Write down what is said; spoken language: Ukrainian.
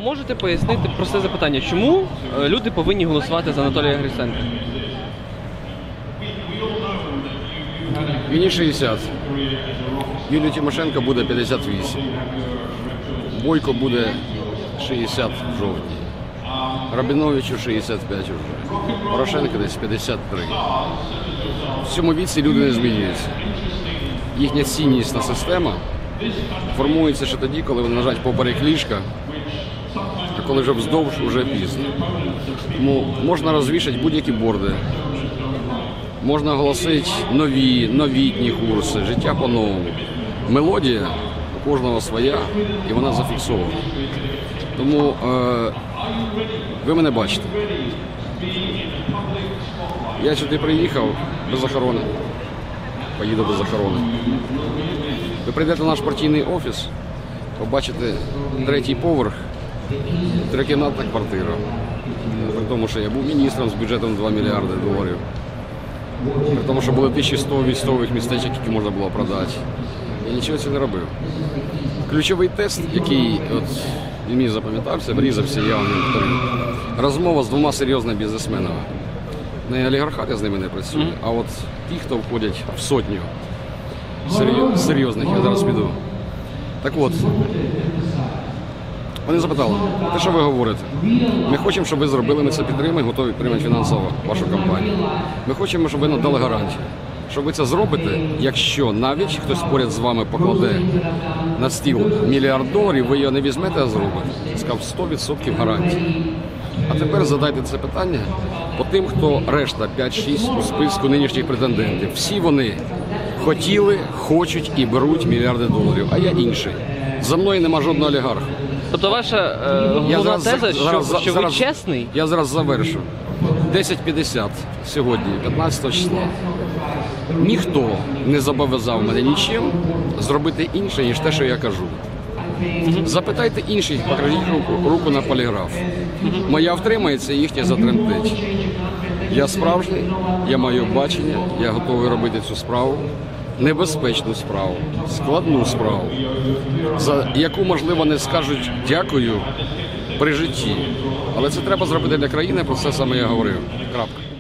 можете пояснити просте запитання, чому люди повинні голосувати за Анатолія Гриценка? Мені 60. Юлії Тимошенко буде 58. Бойко буде 60 в жовтні. Рабіновичу 65 вже. Порошенко десь 53. В цьому віці люди не змінюються. Їхня ціннісна система формується ще тоді, коли вони нажать поперек ліжка, а коли вже вздовж, вже пізно. Тому можна розвішати будь-які борди, можна оголосити нові, новітні курси, життя по-новому. Мелодія у кожного своя, і вона зафіксована. Тому ви мене бачите. Я сюди приїхав без охорони. Поїду без охорони. Ви прийдете в наш партійний офіс, побачите 3-й поверх, 3-кімнатна квартира. При тому, що я був міністром з бюджетом 2 мільярди доларів. При тому, що були 1100 військових містечок, які можна було продати. Я нічого цього не робив. Ключовий тест, який мені запам'ятався, врізався, я вам не повторю. Розмова з 2 серйозними бізнесменами. Не олігархат, я з ними не працюю, а от ті, хто входять в сотню серйозних, я зараз піду. Так от, вони запитали, те, що ви говорите, ми хочемо, щоб ви зробили, ми це підтримуємо, готові підтримати фінансово вашу кампанію. Ми хочемо, щоб ви надали гарантію, що ви це зробите, якщо навіть хтось поряд з вами покладе на стіл $1 мільярд, ви його не візьмете, а зробите. Я сказав, 100% гарантії. А тепер задайте це питання по тим, хто решта 5-6 у списку нинішніх претендентів. Всі вони хотіли, хочуть і беруть $1 мільярди, а я інший. За мною нема жодного олігарха. Тобто ваша головна теза, що ви чесний? Я зараз завершу. 10:50 сьогодні, 15 числа. Ніхто не зобов'язав мене нічим зробити інше, ніж те, що я кажу. Запитайте інших, покажіть руку на поліграф. Моя втримається, їхня затремтить. Я справжній, я маю бачення, я готовий робити цю справу. Небезпечну справу, складну справу, за яку, можливо, не скажуть дякую при житті. Але це треба зробити для країни, про це саме я говорив. Крапка.